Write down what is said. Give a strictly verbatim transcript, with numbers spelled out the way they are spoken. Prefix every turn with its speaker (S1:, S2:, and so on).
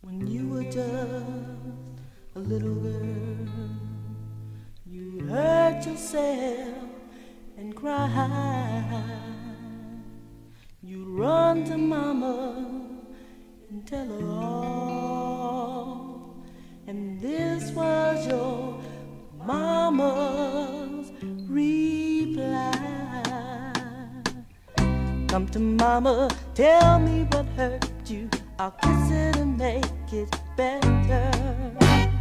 S1: When you were just a little girl, you hurt yourself and cry. You run to mama and tell her all, and this was your mama's reply. Come to mama, tell me what hurt you, I'll kiss it and make it better.